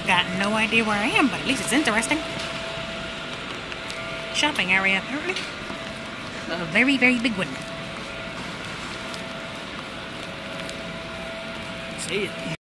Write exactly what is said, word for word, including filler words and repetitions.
got no idea where I am, but at least it's interesting. Shopping area, apparently. A very, very big one. See ya.